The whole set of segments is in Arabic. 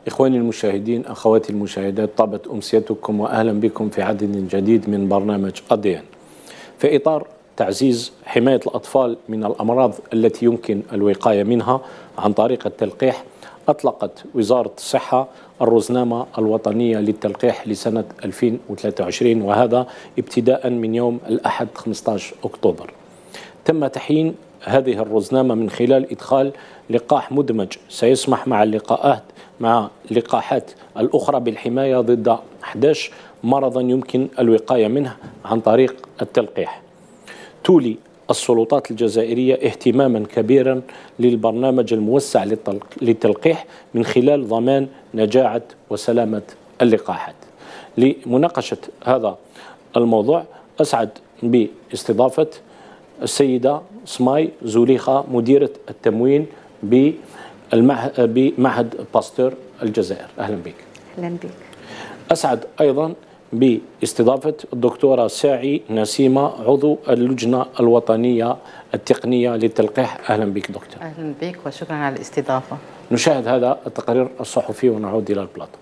إخواني المشاهدين، أخواتي المشاهدات، طابت أمسيتكم وأهلا بكم في عدد جديد من برنامج ADN. في إطار تعزيز حماية الأطفال من الأمراض التي يمكن الوقاية منها عن طريق التلقيح، أطلقت وزارة الصحة الرزنامة الوطنية للتلقيح لسنة 2023، وهذا ابتداء من يوم الأحد 15 أكتوبر. تم تحيين هذه الرزنامة من خلال إدخال لقاح مدمج سيسمح مع اللقاحات الأخرى بالحماية ضد 11 مرضا يمكن الوقاية منه عن طريق التلقيح. تولي السلطات الجزائرية اهتماما كبيرا للبرنامج الموسع للتلقيح من خلال ضمان نجاعة وسلامة اللقاحات. لمناقشة هذا الموضوع أسعد باستضافة السيدة سماي زوليخة، مديرة التموين بمعهد باستور الجزائر. أهلا بك. أهلا بك. أسعد أيضا باستضافة الدكتورة ساعي نسيمة، عضو اللجنة الوطنية التقنية للتلقيح. أهلا بك دكتور. أهلا بك وشكرا على الاستضافة. نشاهد هذا التقرير الصحفي ونعود إلى البلاطو.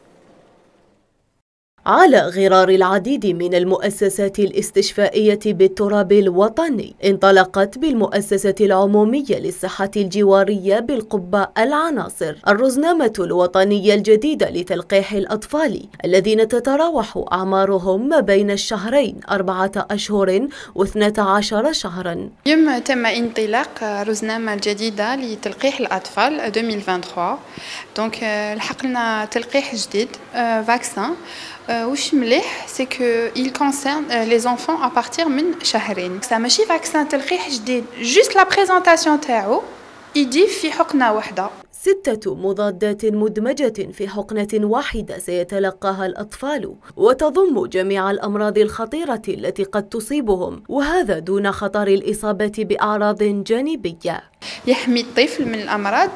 على غرار العديد من المؤسسات الاستشفائية بالتراب الوطني، انطلقت بالمؤسسة العمومية للصحة الجوارية بالقبة العناصر الرزنامة الوطنية الجديدة لتلقيح الأطفال الذين تتراوح أعمارهم ما بين الشهرين 4 أشهر و12 شهرا. اليوم تم انطلاق رزنامة جديدة لتلقيح الأطفال 2023. دونك لحقنا تلقيح جديد فاكسان وش مليح سي كو il concerne les enfants à partir من شهرين. ماشي فاكسان تلقيح جديد، جوست لا بريزونطاسيون تاعو يجي في حقنة واحدة. 6 مضادات مدمجة في حقنة واحدة سيتلقاها الأطفال، وتضم جميع الأمراض الخطيرة التي قد تصيبهم، وهذا دون خطر الإصابة بأعراض جانبية. يحمي الطفل من الأمراض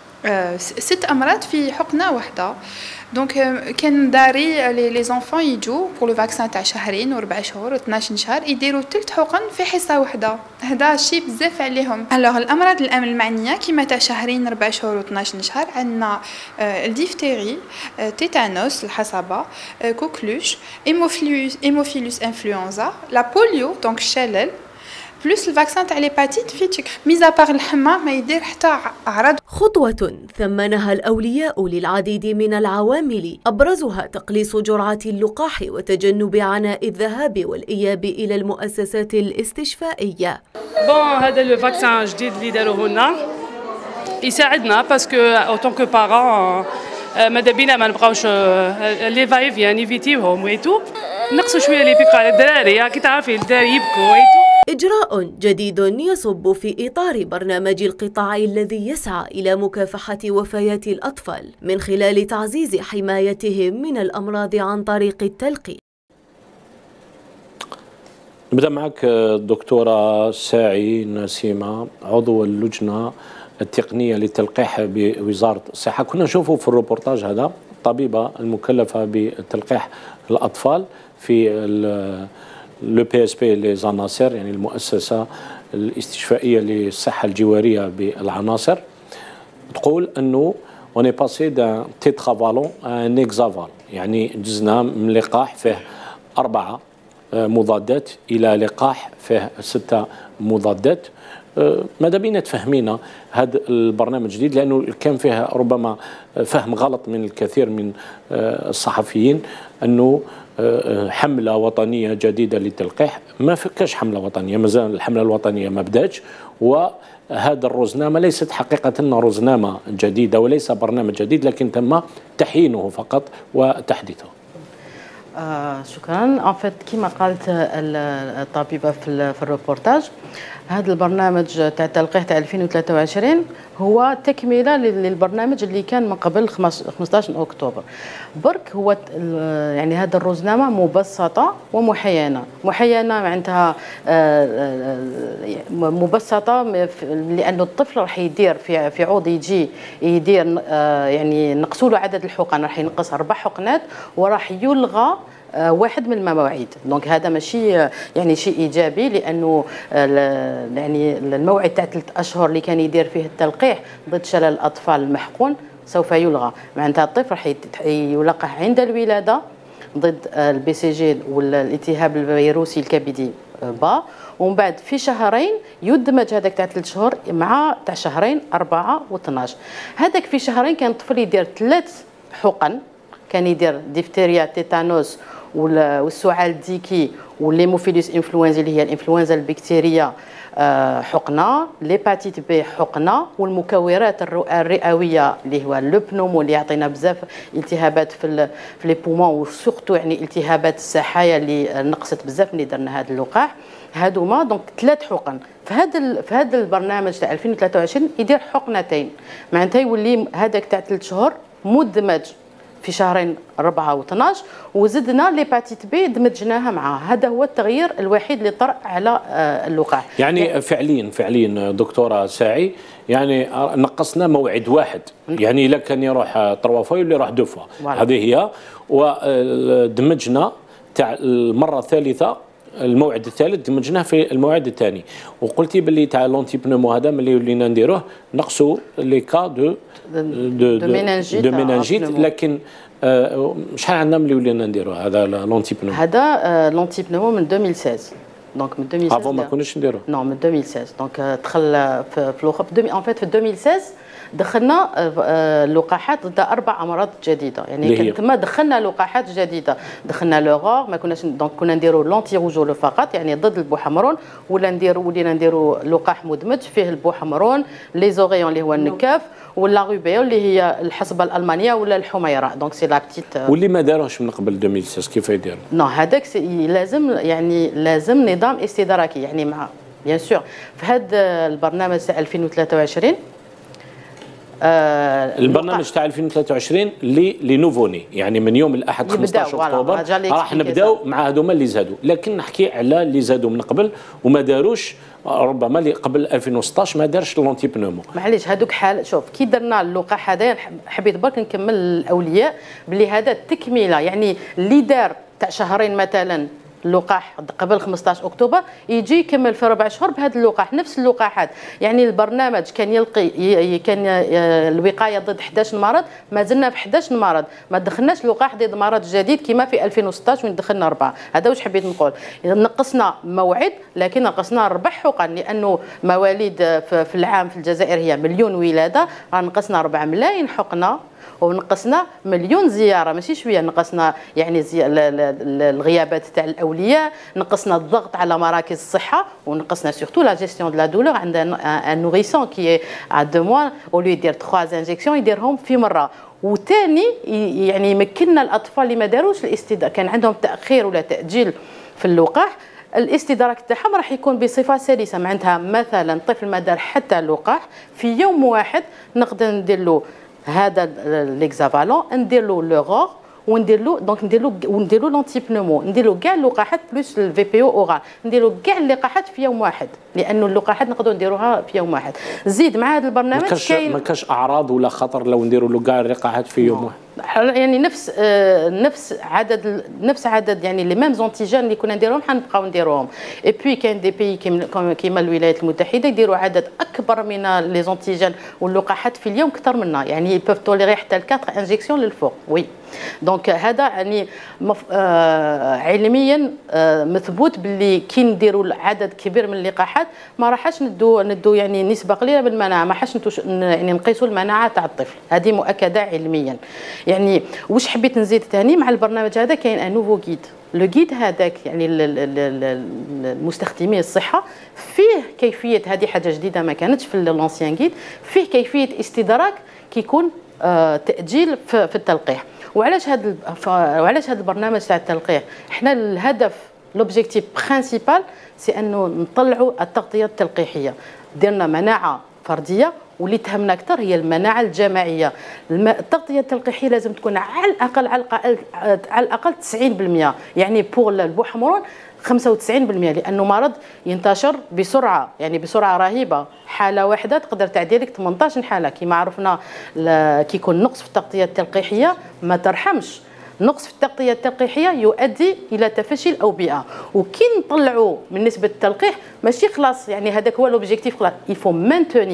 6 أمراض في حقنة واحدة. دونك كان داري لي زونفون يجوا بور لو فاكسان تاع شهرين و4 شهور و12 شهر يديروا 3 حقن في حصه واحده. هذا شيء بزاف عليهم. الوغ الامراض المعنيه كيما تاع شهرين 4 شهور و12 شهر عندنا الديفتيري، تيتانوس الحصبه، كوكلوش، هيموفيلوس انفلونزا، لا بوليو دونك الشلل، بلس الفاكسان تاع ليباتيت فيتيك. ميزا باغ الحمى ما يدير حتى اعراض. خطوة ثمنها الأولياء للعديد من العوامل، أبرزها تقليص جرعة اللقاح وتجنب عناء الذهاب والإياب إلى المؤسسات الاستشفائية. هذا لو فاكسان جديد اللي داروه لنا يساعدنا باسكو او طونك بارون ماذا بينا ما نبقاوش لي فايف يعني نيفيتيوهم ويتو، نقصوا شويه لي بيكو على الدراري، كي تعرفي الدراري يبكوا ويتو. إجراء جديد يصب في إطار برنامج القطاع الذي يسعى إلى مكافحة وفيات الأطفال من خلال تعزيز حمايتهم من الأمراض عن طريق التلقيح. نبدأ معك الدكتورة ساعي نسيمة، عضو اللجنة التقنية للتلقيح بوزارة الصحة. كنا نشوفوا في الروبورتاج هذا الطبيبة المكلفة بتلقيح الأطفال في لو بي اس بي لزناصر، يعني المؤسسة الاستشفائية للصحة الجوارية بالعناصر، تقول أنه اون باسي دان تيترافالون ان اكزافال، يعني جزنا من لقاح فيه 4 مضادات إلى لقاح فيه 6 مضادات. ماذا بينا تفهمينا هذا البرنامج الجديد، لأنه كان فيه ربما فهم غلط من الكثير من الصحفيين أنه حملة وطنية جديدة للتلقيح. ما فكاش حملة وطنية، مازال الحملة الوطنية ما بداتش، وهذا الرزنامة ليست حقيقة رزنامة جديدة وليس برنامج جديد، لكن تم تحيينه فقط وتحديثه. شكرا. فيت كما قالت الطبيبة في الروبورتاج، هذا البرنامج تاع التلقيح تاع 2023 هو تكمله للبرنامج اللي كان من قبل 15 اكتوبر. برك هو يعني هذا الرزنامه مبسطه ومحينه. معناتها مبسطه لانه الطفل راح يدير في عوض يجي يدير يعني نقصوا له عدد الحقن، راح ينقص 4 حقنات وراح يلغى واحد من المواعيد. دونك هذا ماشي يعني شيء ايجابي، لانه يعني الموعد تاع 3 اشهر اللي كان يدير فيه التلقيح ضد شلل الاطفال المحقون سوف يلغى. معناتها الطفل راح يلقح عند الولاده ضد البي سي جي والالتهاب الفيروسي الكبدي با، ومن بعد في شهرين يدمج هذاك تاع 3 شهور مع تاع شهرين 4 و12. هذاك في شهرين كان الطفل يدير 3 حقن، كان يدير ديفتيريا تيتانوس والسعال الديكي والليموفيلوس انفلونزا اللي هي الانفلونزا البكتيريه حقنه، ليباتيت بي حقنه، والمكورات الرئويه اللي هو لوبنومو اللي يعطينا بزاف التهابات في لي بومون، وسورتو يعني التهابات السحايا اللي نقصت بزاف اللي درنا هذا اللقاح. هادوما دونك 3 حقن في هذا البرنامج تاع 2023 يدير حقنتين، معناتها يولي هذاك تاع 3 شهور مدمج في شهرين 4 و12، وزدنا ليباتيت بي دمجناها معاه. هذا هو التغيير الوحيد اللي طرأ على اللقاح. يعني فعليا دكتوره ساعي، يعني نقصنا موعد واحد، يعني الا كان يروح 3 فوا يولي يروح 2 فوا، هذه هي. ودمجنا تاع المره الثالثه الموعد الثالث دمجناه في الموعد الثاني، وقلتي باللي تاع لونتي بنومو هذا ملي ولينا نديروه نقصوا لي كا دو مينانجيت، لكن شحال عندنا ملي ولينا نديروه هذا لونتي بنومو؟ هذا لونتي بنومو من 2016. دونك من 2016 افون ما كناش نديروه. نو من 2016 دونك دخل في الاخر في 2016 دخلنا لقاحات ضد 4 امراض جديده، يعني كان تما دخلنا لقاحات جديده، دخلنا لوغور ما كناش دونك كنا نديروا لونتي روجول فقط يعني ضد البوحمرون، ولينا نديروا لقاح مدمج فيه البوحمرون، لي زوريون اللي هو النكاف، ولا غوبيو اللي هي الحصبه الالمانيه ولا الحميره. دونك سي لا بتيت واللي ما داروش من قبل 2016 كيف يديروا؟ نو هذاك لازم نظام استدراكي، يعني مع بيان سور في هذا البرنامج تاع 2023 البرنامج تاع 2023 لي نوفوني، يعني من يوم الاحد 15 اكتوبر راح نبداو مع هذوما اللي زادوا، لكن نحكي على اللي زادوا من قبل وما داروش، ربما اللي قبل 2016 ما دارش لونتي بنومو. معليش هذوك حال شوف كي درنا اللقاح هذا حبيت برك نكمل الاولياء بلي هذا التكميله، يعني اللي دار تاع شهرين مثلا اللقاح قبل 15 اكتوبر يجي يكمل في 4 شهور بهذا اللقاح، نفس اللقاحات. يعني البرنامج كان يلقي كان الوقايه ضد 11 مرض، ما زلنا في 11 مرض، ما دخلناش لقاح ضد مرض جديد كما في 2016 وين دخلنا 4. هذا واش حبيت نقول، نقصنا موعد لكن نقصنا 4 حقن، لانه مواليد في العام في الجزائر هي مليون ولاده، نقصنا 4 ملايين حقنه، ونقصنا مليون زياره ماشي شويه، نقصنا يعني الغيابات تاع الاولياء، نقصنا الضغط على مراكز الصحه، ونقصنا سورتو لا جيستيون دو لا دولور. عندنا ان نوريسون كي ا 2 موا اولو يدير 3 انجيكسيون يديرهم في مره. وثاني يعني يمكننا الاطفال اللي ما داروش كان عندهم تاخير ولا تاجيل في اللقاح، الاستدراك تاعهم راح يكون بصفه سلسه. معناتها مثلا طفل ما دار حتى اللقاح في يوم واحد نقدر ندير له هذا ليكزافالون، ندير له لوغور، وندير له دونك ندير له لونتي بنومو، ندير له كاع اللقاحات بلوس الفي بي او اورال، ندير له كاع اللقاحات في يوم واحد، لانه اللقاحات نقدروا نديروها في يوم واحد. زيد مع هذا البرنامج ما كاش اعراض ولا خطر لو نديروا له كاع اللقاحات في يوم واحد؟ يعني نفس عدد يعني لي ميم زونتيجين اللي كنا نديروهم حنبقاو نديروهم. اي بوي كاين دي بي كيما الولايات المتحده يديروا عدد اكبر من لي زونتيجين واللقاحات في اليوم اكثر منا، يعني يبوف توليري حتى 4 انجيكسيون للفوق. وي دونك هذا يعني علميا مثبوت باللي كي نديروا عدد كبير من اللقاحات ما راحش ندو يعني نسبه قليله بالمناعه، ما راحش يعني نقيسوا المناعه تاع الطفل، هذه مؤكده علميا. يعني واش حبيت نزيد ثاني مع البرنامج هذا، كاين ان نوفو جيد. لو جيد هذاك يعني المستخدمين الصحه فيه كيفيه، هذه حاجه جديده ما كانتش في لونسيان جيد، فيه كيفيه استدراك كيكون تاجيل في التلقيح. وعلاش هذا البرنامج تاع التلقيح؟ احنا الهدف لوبجيكتيف برينسيبال سي انه نطلعوا التغطيه التلقيحيه، درنا مناعه فرديه واللي تهمنا اكثر هي المناعه الجماعيه. التغطيه التلقيحيه لازم تكون على الاقل 90%، يعني بور البوحمرون 95%، لانه مرض ينتشر بسرعه، يعني بسرعه رهيبه. حاله واحده تقدر تعدي لك 18 حاله كما عرفنا. كي يكون نقص في التغطيه التلقيحيه ما ترحمش، نقص في التغطيه التلقيحيه يؤدي الى تفشي الاوبئه. وكي نطلعوا من نسبه التلقيح ماشي خلاص، يعني هذاك هو لوبجيكتيف خلاص، يفو مانتونير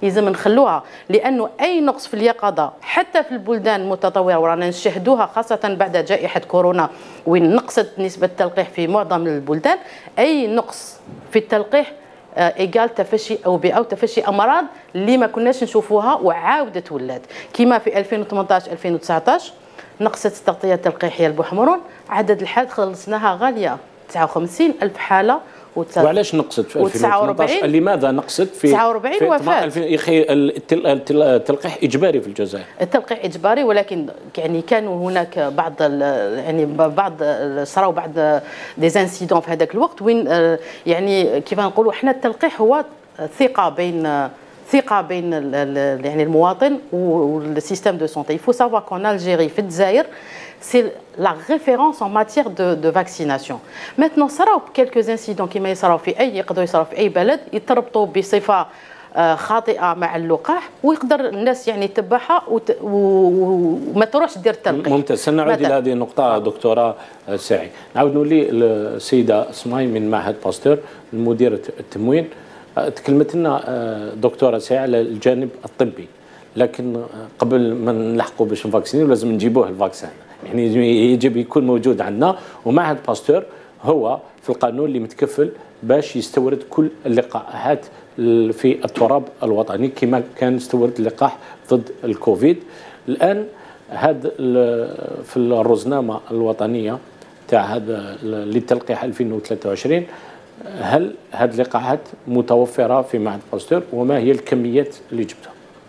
يلزم نخلوها، لانه اي نقص في اليقظه حتى في البلدان المتطوره ورانا نشهدوها خاصه بعد جائحه كورونا وين نقصت نسبه التلقيح في معظم البلدان، اي نقص في التلقيح ايجال تفشي اوبئه او تفشي امراض اللي ما كناش نشوفوها وعاودت ولات، كما في 2018 2019 نقصت التغطيه التلقيحيه لبوحمرون، عدد الحالات خلصناها غاليه 59,000 حاله وعلاش نقصت في 2018؟ لماذا نقصت في 49 وفاه؟ يا اخي التلقيح اجباري في الجزائر. التلقيح اجباري، ولكن يعني كانوا هناك بعض صراو بعض دي زانسيدون في هذاك الوقت وين يعني كيف نقولوا احنا التلقيح هو ثقه بين يعني المواطن والسيستم دو سونتي. Il faut savoir qu'en Algérie في الجزائر c'est la référence en matière de vaccination. Maintenant صراو quelques incidents كما يصراو في يقدروا يصراو في اي بلد يتربطوا بصفه خاطئه مع اللقاح ويقدر الناس يعني يتبعها وما تروحش دير التلقيح. ممتاز. سنعود الى هذه النقطه دكتوره ساعي. نعاود نولي السيده سماي من معهد باستور مديره التموين. تكلمت لنا دكتوره ساعي على الجانب الطبي، لكن قبل ما نلحقوا باش نفاكسينيو لازم نجيبوه الفاكسين، يعني يجب يكون موجود عندنا. ومعهد باستور هو في القانون اللي متكفل باش يستورد كل اللقاحات في التراب الوطني كما كان يستورد اللقاح ضد الكوفيد. الان هذا في الرزنامه الوطنيه تاع هذا للتلقيح 2023 هل هذه اللقاحات متوفره في معهد باستور وما هي الكميات اللي جبتها؟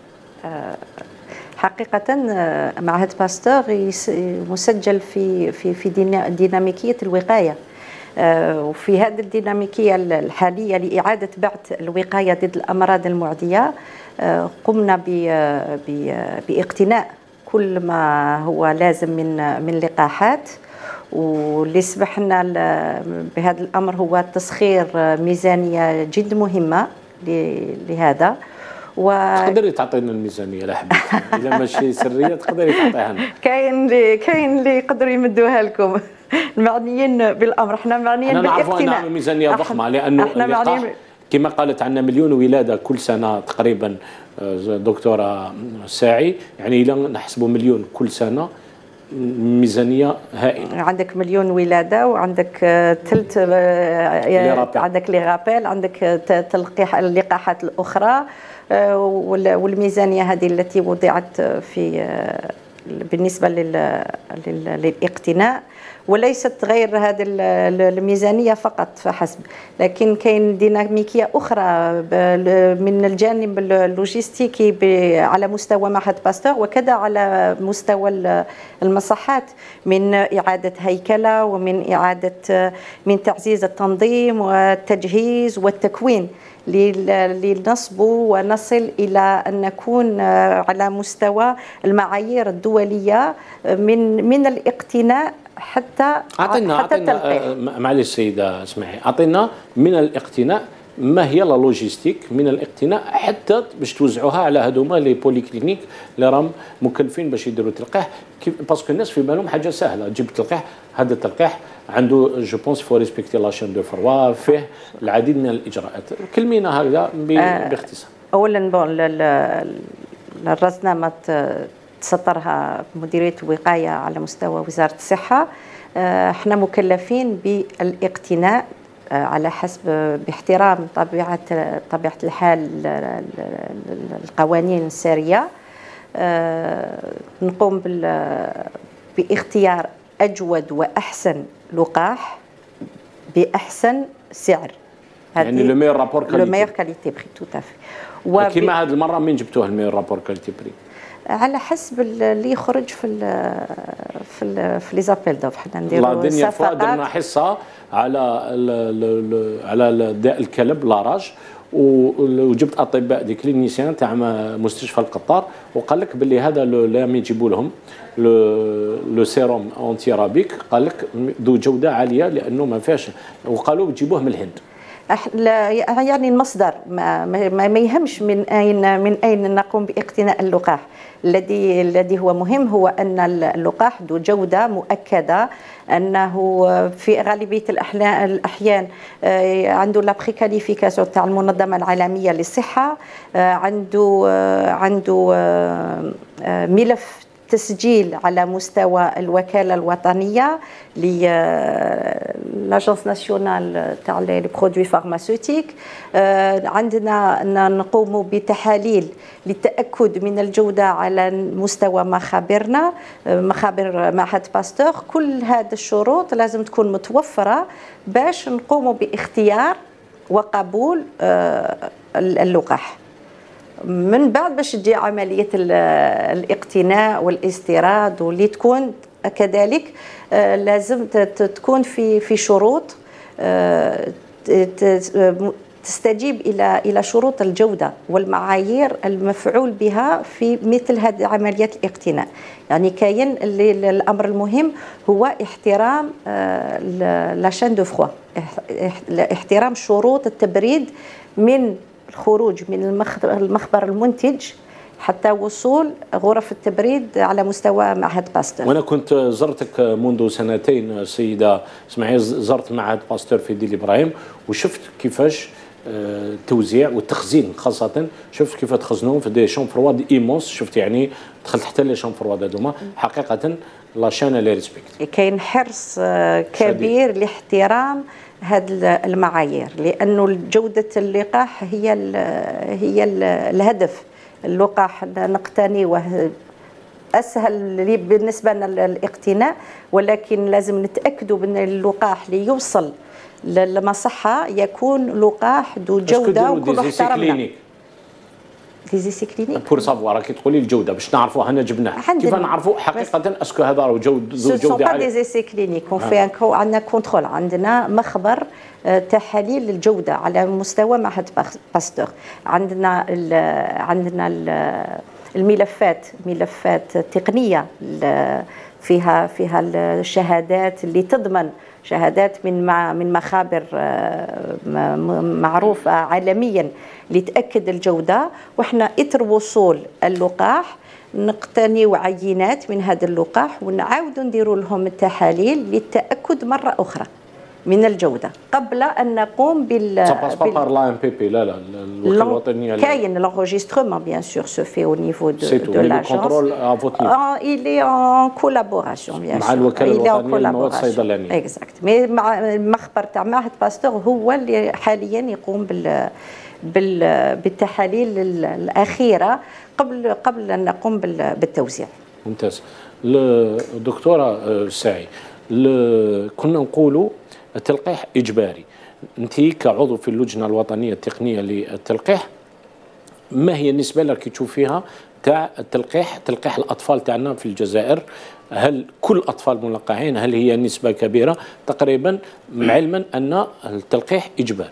حقيقة معهد باستور مسجل في ديناميكية الوقاية، وفي هذه الديناميكية الحالية لإعادة بعث الوقاية ضد الأمراض المعدية قمنا باقتناء كل ما هو لازم من لقاحات، واللي سمح لنا بهذا الأمر هو تسخير ميزانية جد مهمة لهذا. تقدري تعطينا الميزانيه لا حبيت اذا ماشي سريه تقدري تعطيها لنا. كاين اللي يقدروا يمدوها لكم المعنيين بالامر. احنا معنيين بالاقتناء. نعرفوا انها ميزانيه ضخمه لانه كما قالت عندنا مليون ولاده كل سنه تقريبا دكتوره ساعي، يعني اذا نحسبوا مليون كل سنه ميزانيه هائله. عندك مليون ولاده وعندك ثلث عندك لي رابيل، عندك تلقيح اللقاحات الاخرى، والميزانيه هذه التي وضعت في بالنسبه للاقتناء، وليست غير هذه الميزانيه فقط فحسب، لكن كاين ديناميكيه اخرى من الجانب اللوجستيكي على مستوى معهد باستور وكذا على مستوى المصحات، من اعاده هيكله من تعزيز التنظيم والتجهيز والتكوين لنصب ونصل إلى أن نكون على مستوى المعايير الدولية من الاقتناء حتى التلقيح. معلش سيدة اسمعي، أعطينا من الاقتناء ما هي اللوجيستيك من الاقتناء حتى باش توزعوها على هذوما لي بوليكلينيك اللي راهم مكلفين باش يديروا تلقيح، باسكو الناس في بالهم حاجه سهله تجيب تلقيح. هذا التلقيح عنده جو بونس فو ريسبكتي لا شين دو فروا، فيه العديد من الاجراءات. كلمينا هذا باختصار. اولا الرزنامه تسطرها مديريه الوقايه على مستوى وزاره الصحه. احنا مكلفين بالاقتناء على حسب باحترام طبيعة الحال القوانين السارية. نقوم باختيار أجود وأحسن لقاح بأحسن سعر، يعني لو ميور رابور كاليتي. لو ميور كاليتي بري تو تافي. كيما هذه المرة من جبتوه الميور رابور كاليتي بري؟ على حسب اللي يخرج في لي زابيل دوف. حنا نديروا صفقات. درنا حصه على الكلب لاراج، وجبت اطباء دي كلينيسيان تاع مستشفى القطار، وقال لك باللي هذا لما يجيبوا لهم لو سيروم اونتي رابيك قال لك ذو جوده عاليه لانه ما فيهاش، وقالوا تجيبوه من الهند. يعني المصدر ما يهمش من اين نقوم باقتناء اللقاح. الذي هو مهم هو ان اللقاح ذو جوده مؤكده، انه في غالبيه الاحيان عنده لا بريكاليفيكاسيون تاع المنظمه العالميه للصحه، عنده ملف تسجيل على مستوى الوكالة الوطنية لاجونس ناسيونال تاع لي برودوي فارماسيوتيك. عندنا نقوم بتحاليل للتأكد من الجودة على مستوى مخابرنا، مخابر معهد باستور. كل هذه الشروط لازم تكون متوفرة باش نقوم باختيار وقبول اللقاح. من بعد باش تجي عملية الاقتناء والاستيراد، واللي تكون كذلك لازم تكون في شروط تستجيب إلى شروط الجودة والمعايير المفعول بها في مثل هذه عمليات الاقتناء. يعني كاين الأمر المهم هو احترام لا شان دو فروا، احترام شروط التبريد من الخروج من المخبر المنتج حتى وصول غرف التبريد على مستوى معهد باستور. وانا كنت زرتك منذ سنتين سيده اسماعيل، زرت معهد باستور في ديل ابراهيم وشفت كيفاش التوزيع والتخزين، خاصه شفت كيف تخزنوهم في دي شامبرواد ايمونس. شفت يعني دخلت حتى لي شامبرواد هذوما حقيقه لا شان لي ريسبكت. كاين حرص كبير لاحترام هذه المعايير، لانه جوده اللقاح هي الهدف. اللقاح نقتنيه اسهل بالنسبه لنا الاقتناء، ولكن لازم نتاكدوا بان اللقاح ليوصل للمصحه يكون لقاح ذو جوده وكل احترامنا. ديزيسي كلينيك بور سافوار كي تقولي الجوده باش نعرفوا هنا جبناه، كيف نعرفوا حقيقه اسكو هذا راه ذو جوده عاليه؟ ديزيسي كلينيك عندنا كونترول، عندنا مخبر تحاليل الجوده على مستوى معهد باستور. عندنا الملفات، ملفات تقنيه فيها الشهادات اللي تضمن شهادات من مخابر معروفة عالميا لتأكد الجودة. وإحنا إثر وصول اللقاح نقتني عينات من هذا اللقاح ونعاودوا نديروا لهم التحاليل للتأكد مرة أخرى من الجودة قبل أن نقوم لا الوكالة الوطنية كاين l'enregistrement bien sûr se fait au niveau de l'agence. Il est en collaboration bien sûr مع الوكالة الوطنية للمواد الصيدلانية. exact. mais مع المخبر تاع معهد باستور هو اللي حاليا يقوم بالتحاليل الأخيرة قبل أن نقوم بالتوزيع. ممتاز. الدكتورة ساعي، كنا نقولوا التلقيح إجباري. أنت كعضو في اللجنة الوطنية التقنية للتلقيح، ما هي النسبة اللي تشوفيها تاع تلقيح الأطفال تاعنا في الجزائر؟ هل كل أطفال ملقحين؟ هل هي نسبة كبيرة تقريبا، علما أن التلقيح إجباري؟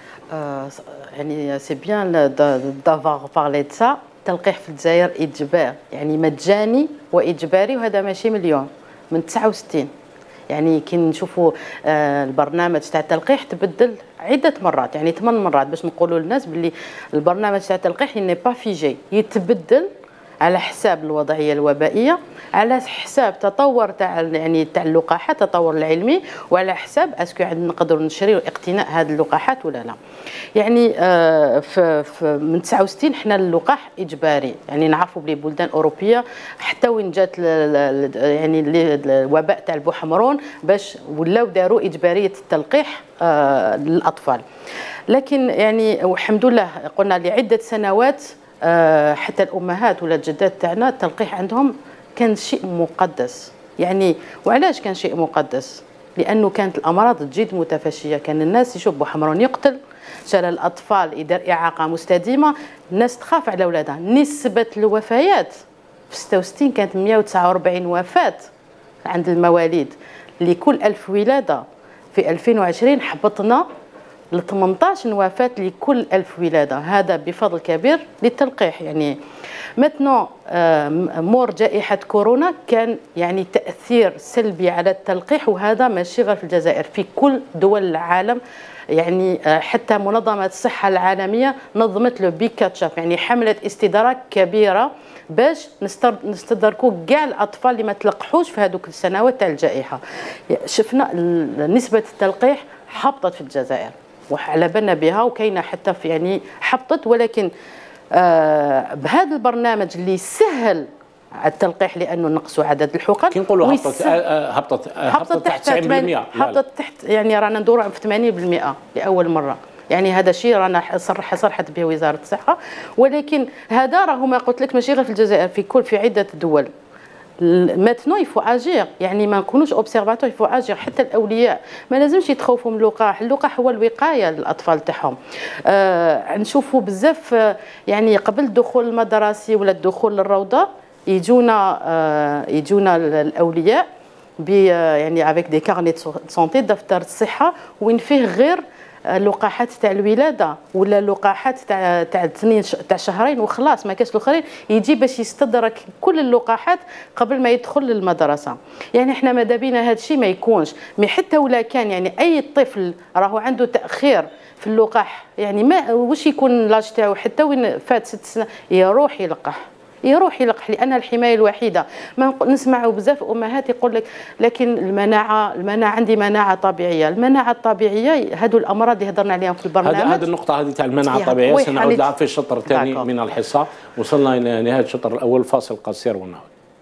يعني سي بيان دافوار بارلي دو سا. التلقيح في الجزائر إجباري، يعني مجاني وإجباري، وهذا ماشي من اليوم، من 69. يعني كي نشوفوا البرنامج تاع التلقيح تبدل عده مرات، يعني 8 مرات، باش نقولوا للناس باللي البرنامج تاع التلقيح ني با فيجي، يتبدل على حساب الوضعيه الوبائيه، على حساب تطور تاع يعني تاع اللقاحات، التطور العلمي، وعلى حساب اسكو نقدروا نشريوا اقتناء هذه اللقاحات ولا لا. يعني من 69 حنا اللقاح اجباري، يعني نعرفوا بلي بلدان اوروبيه حتى وين جات يعني الوباء تاع البوحمرون باش ولاو داروا اجباريه التلقيح للاطفال. لكن يعني والحمد لله قلنا لعده سنوات حتى الامهات ولا الجدات تاعنا التلقيح عندهم كان شيء مقدس. يعني وعلاش كان شيء مقدس؟ لانه كانت الامراض تجد متفشيه، كان الناس يشوف بوحمرون يقتل، شلل الاطفال يدير اعاقه مستديمه، الناس تخاف على اولادها. نسبه الوفيات في 66 كانت 149 وفاه عند المواليد لكل 1000 ولاده. في 2020 حبطنا ل 18 وفاة لكل 1000 ولادة. هذا بفضل كبير للتلقيح. يعني مثلا مور جائحة كورونا كان يعني تأثير سلبي على التلقيح، وهذا ماشي غير في الجزائر، في كل دول العالم. يعني حتى منظمة الصحة العالمية نظمت له بيكاتشاف، يعني حملة استدراك كبيرة باش نستدركوا كاع الاطفال اللي ما تلقحوش في هذوك السنوات تاع الجائحه. شفنا نسبه التلقيح حبطت في الجزائر وعلى بالنا بها، وكاينه حتى في يعني حبطت، ولكن بهذا البرنامج اللي سهل التلقيح لانه نقصوا عدد الحقن. كي نقولوا هبطت تحت 90%، هبطت تحت، يعني رانا ندوروا في 80% لاول مره. يعني هذا شيء رانا صرحت به وزاره الصحه، ولكن هذا راهو ما قلت لك ماشي غير في الجزائر، في عده دول. ماتنو يفو اجير، يعني ما نكونوش اوبسيرفاتور، يفو اجير. حتى الاولياء ما لازمش يتخوفوا من اللقاح، اللقاح هو الوقايه للاطفال تاعهم. نشوفوا بزاف يعني قبل الدخول المدرسي ولا الدخول للروضه يجونا الاولياء يعني افيك دي كارني سونتي، دفتر الصحه، وين فيه غير اللقاحات تاع الولاده ولا اللقاحات تاع شهرين وخلاص، ما كاش الاخرين. يجي باش يستدرك كل اللقاحات قبل ما يدخل للمدرسه. يعني احنا ماذا بينا هذا الشيء ما يكونش، مي حتى ولا كان يعني اي طفل راهو عنده تاخير في اللقاح، يعني ما واش يكون لاج تاعو حتى وين فات 6 سنين يروح يلقح، لان الحمايه الوحيده. ما نسمعوا بزاف امهات يقول لك لكن المناعه عندي مناعه طبيعيه. المناعه الطبيعيه هذو الامراض اللي هضرنا عليهم في البرنامج. هذه النقطه هذه تاع المناعه الطبيعيه سنعود لها في الشطر الثاني من الحصه. وصلنا الى نهايه الشطر الاول، فاصل قصير ونعود.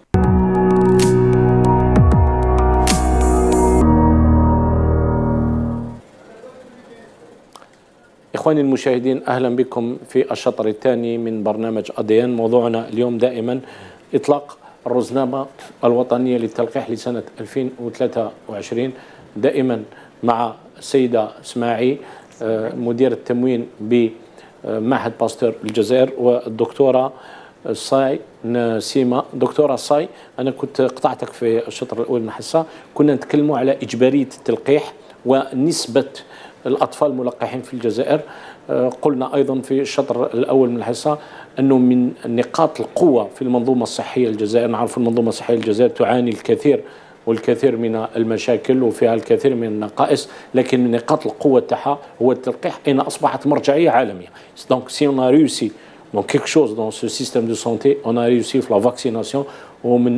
إخواني المشاهدين، أهلا بكم في الشطر الثاني من برنامج ADN. موضوعنا اليوم دائما إطلاق الرزنامة الوطنية للتلقيح لسنة 2023، دائما مع السيدة اسماعيل مدير التموين بمعهد باستور الجزائر، والدكتورة صاي نسيمة. دكتورة صاي، أنا كنت قطعتك في الشطر الأول من الحصة، كنا نتكلموا على إجبارية التلقيح ونسبة الأطفال الملقحين في الجزائر. قلنا أيضا في الشطر الأول من الحصة أنه من نقاط القوة في المنظومة الصحية الجزائر، نعرف المنظومة الصحية الجزائر تعاني الكثير من المشاكل وفيها الكثير من النقائص، لكن من نقاط القوة تاعها هو التلقيح، أين أصبحت مرجعية عالمية. دونك سي اون ا ريوسي دون كيك شوز دون سو سيستيم دو سونتي، اون ا ريوسي في لا فاكسيناسيون. ومن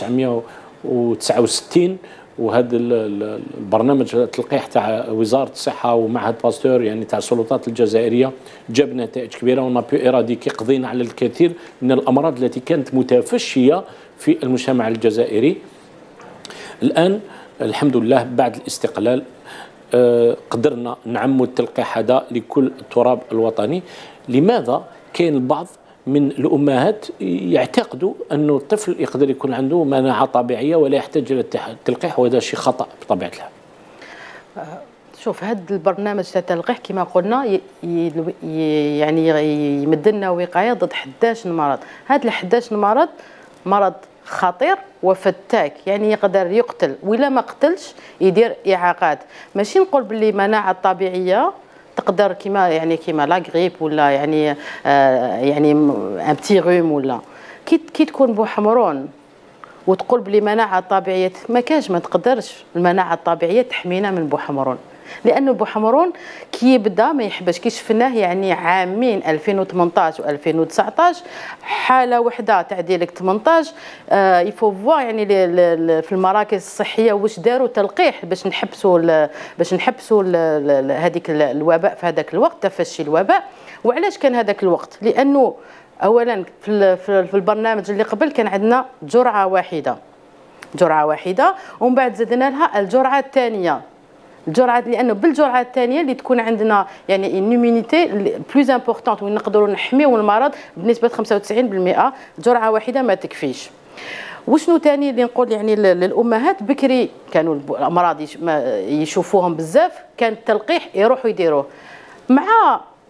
1969 وهذا البرنامج التلقيح تاع وزاره الصحه ومعهد باستور، يعني تاع السلطات الجزائريه، جاب نتائج كبيره، ونا بو ايراديكي، قضينا على الكثير من الامراض التي كانت متفشيه في المجتمع الجزائري. الان الحمد لله بعد الاستقلال قدرنا نعموا التلقيح هذا لكل التراب الوطني. لماذا كاين البعض من الأمهات يعتقدوا أنه الطفل يقدر يكون عنده مناعة طبيعية ولا يحتاج إلى التلقيح، وهذا شيء خطأ بطبيعة الحال؟ شوف، هذا البرنامج تاع التلقيح كما قلنا يعني يمد لنا وقاية ضد 11 مرض. هذا ال 11 مرض خطير وفتاك، يعني يقدر يقتل، وإلا ما قتلش يدير إعاقات. ماشي نقول باللي مناعة طبيعية تقدر كيما لا غريب ولا يعني ان بتي روم، ولا كي تكون بوحمرون وتقول بلي مناعه طبيعيه، ما كاش، ما تقدرش المناعه الطبيعيه تحمينا من بوحمرون، لانه بوحمرون كي يبدا ما يحبش. كي شفناه يعني عامين 2018 و2019 حاله وحده تاع ديالك 18 يفو فوا يعني في المراكز الصحيه واش داروا تلقيح باش نحبسوا هذيك الوباء في هذاك الوقت، تفشي الوباء. وعلاش كان هذاك الوقت؟ لانه اولا في البرنامج اللي قبل كان عندنا جرعه واحده، ومن بعد زدنا لها الجرعه الثانيه. لانه بالجرعه الثانيه اللي تكون عندنا يعني النيمونيتي بلوز امبورطونت، وين نقدروا نحميو المرض بنسبه 95%. جرعه واحده ما تكفيش. وشنو ثاني اللي نقول يعني للامهات؟ بكري كانوا الامراض يشوفوهم بزاف، كان التلقيح يروحوا يديروه. مع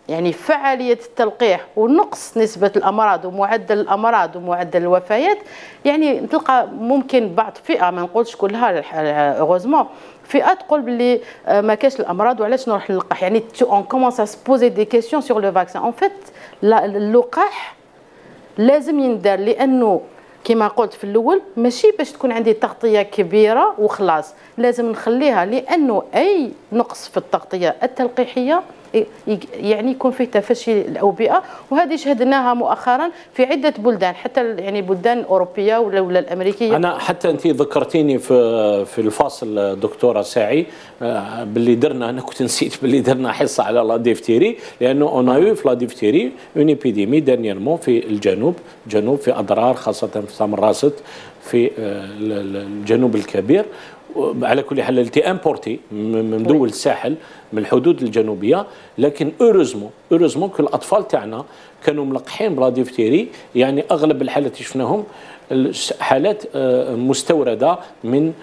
يعني فعالية التلقيح ونقص نسبة الأمراض ومعدل الأمراض ومعدل الوفيات، يعني تلقى ممكن بعض فئة، ما نقولش كلها غوزمون، فئة تقول باللي ما كاش الأمراض وعلاش نروح نلقح. يعني اون كومونس ا سبوزي دي كيسيون سور لو فاكسان. اون فيت اللقاح لازم يندار، لأنه كما قلت في الأول ماشي باش تكون عندي تغطية كبيرة وخلاص، لازم نخليها، لأنه أي نقص في التغطية التلقيحية يعني يكون فيه تفشي الأوبئة، وهذه شهدناها مؤخرا في عدة بلدان، حتى يعني بلدان أوروبية ولا الأمريكية. أنا حتى أنت ذكرتيني في الفاصل دكتورة ساعي باللي درنا، أنا كنت نسيت باللي درنا حصة على لا ديفتيري، لأنه أون في لا ديفتيري اون ايبيديمي دانييرمون في الجنوب في أضرار، خاصة في سام راست في الجنوب الكبير. على كل حال التي امبورتي من دول الساحل من الحدود الجنوبيه، لكن اوروزمون كل الاطفال تاعنا كانوا ملقحين بلا ديفتيري. يعني اغلب الحالات اللي شفناهم حالات مستورده من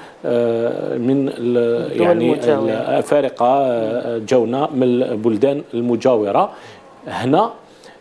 يعني الافارقه جونا من البلدان المجاوره. هنا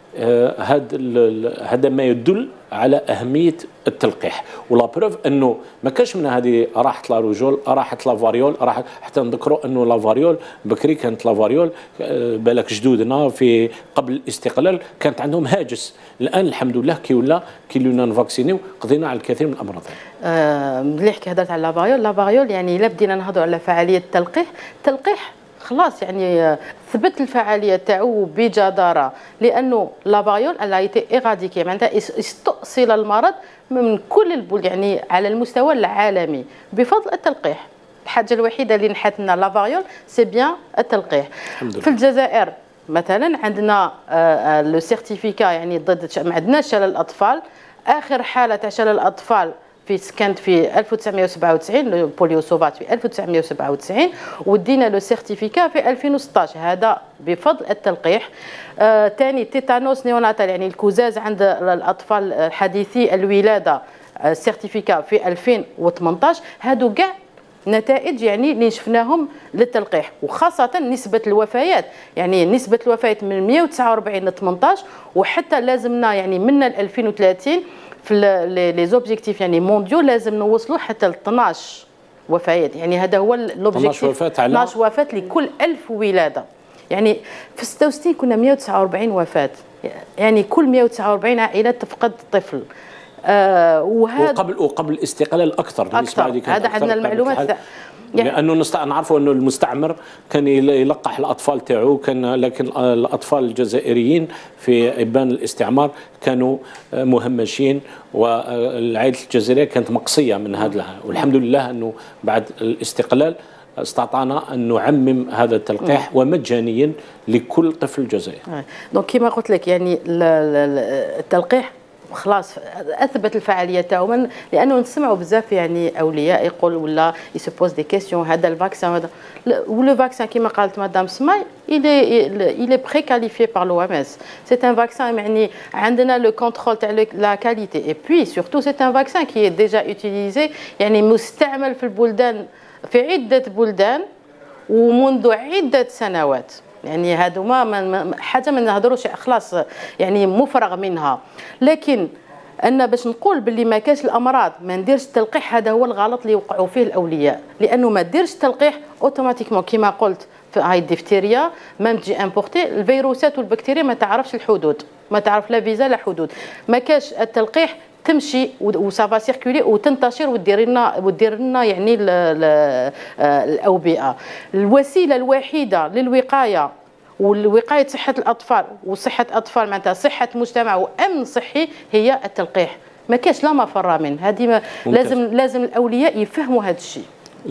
هذا ما يدل على أهمية التلقيح، ولا بروف أنه ما كانش من هذه راحت لا روجول، راحت لا فاريول، راحت حتى نذكروا أنه لا فاريول بكري كانت لا فاريول بالك جدودنا في قبل الاستقلال كانت عندهم هاجس. الآن الحمد لله كي ولا نفاكسينيو قضينا على الكثير من الأمراض. مليح كي هضرت على لا فاريول يعني إلا بدينا نهضروا على فعالية التلقيح خلاص يعني ثبت الفعاليه تاعو بجداره، لانه لا فاريول الا ايتي ايراديكي، معناتها استؤصل المرض من كل البلدان يعني على المستوى العالمي بفضل التلقيح. الحاجه الوحيده اللي نحتنا لا فاريول سي بيان التلقيح. في الجزائر مثلا عندنا لو سيرتيفيكا يعني ضد ما عندناش شلل الاطفال. اخر حاله تاع شلل الاطفال كانت في 1997 البوليو سوفات في 1997، ودينا لو سيرتيفيكا في 2016 هذا بفضل التلقيح. ثاني تيتانوس نيوناتال يعني الكزاز عند الاطفال حديثي الولاده سيرتيفيكا في 2018. هادو كاع نتائج يعني اللي شفناهم للتلقيح، وخاصه نسبه الوفيات، يعني نسبه الوفيات من 149 ل 18، وحتى لازمنا يعني من 2030 في لي زوبجيكتيف يعني مونديو لازم نوصلوا حتى ل 12 وفيات. يعني هذا هو لوبجيكتيف، 12 وفاة لكل 1000 ولاده. يعني في 66 كنا 149 وفاة، يعني كل 149 عائله تفقد طفل. وقبل الاستقلال اكثر. هذا عندنا المعلومات يعني لانه نعرفوا انه المستعمر كان يلقح الاطفال تاعو، لكن الاطفال الجزائريين في ابان الاستعمار كانوا مهمشين، والعائله الجزائريه كانت مقصيه من هذا. والحمد لله انه بعد الاستقلال استطعنا ان نعمم هذا التلقيح ومجانيا لكل طفل جزائري. دونك كما قلت لك يعني التلقيح خلاص اثبت الفعاليه تاعو، لانه نسمعوا بزاف يعني اولياء يقول ولا يسبوز دي كيسيون هذا الفاكسان هذا ولو فاكسان كما قالت مدام سماي il est préqualifié par l'OMS. C'est un vaccin يعني عندنا le contrôle تاع la qualité et puis surtout c'est un vaccin qui est déjà utilisé يعني مستعمل في البلدان في عده بلدان ومنذ عده سنوات. يعني هادو ما حاجه ما نهضروش خلاص يعني مفرغ منها. لكن أن باش نقول باللي ما كاش الامراض ما نديرش التلقيح، هذا هو الغلط اللي وقعوا فيه الاولياء، لانه ما ديرش التلقيح اوتوماتيكمون كما قلت في هاي الدفتيريا ما تجي امبورتي الفيروسات والبكتيريا ما تعرفش الحدود، ما تعرف لا فيزا لا حدود. ما كاش التلقيح تمشي وسافا سيركولي وتنتشر ودير لنا يعني الاوبئه. الوسيله الوحيده للوقايه والوقايه صحه الاطفال وصحه الاطفال معناتها صحه مجتمع وامن صحي هي التلقيح. ما كاش لا مفر منه. هذه لازم الاولياء يفهموا هذا الشيء.